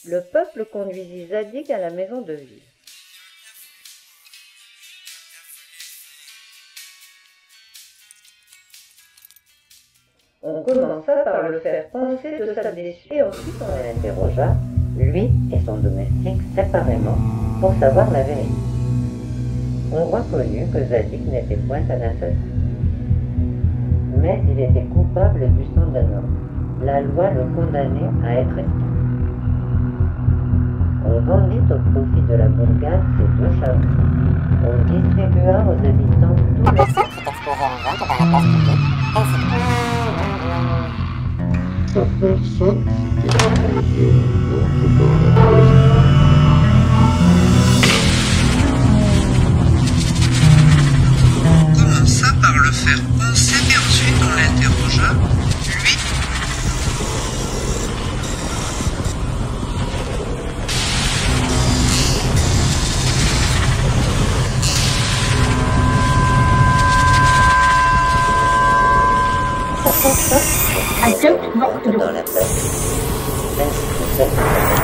Le peuple conduisit Zadig à la maison de ville. On commença par le faire penser de sa blessure et ensuite on l'interrogea, lui et son domestique, séparément, pour savoir la vérité. On reconnut que Zadig n'était point un assassin. Mais il était coupable du sang d'un homme. La loi le condamnait à être exécuté. On vendit au profit de la bourgade ces deux chameaux. On distribua aux habitants tout le sang qui exposé en vente dans la place publique, ainsi que La personne qui exposé en vente dans la place commença par le faire penser et ensuite on l'interrogea, lui. dans la place.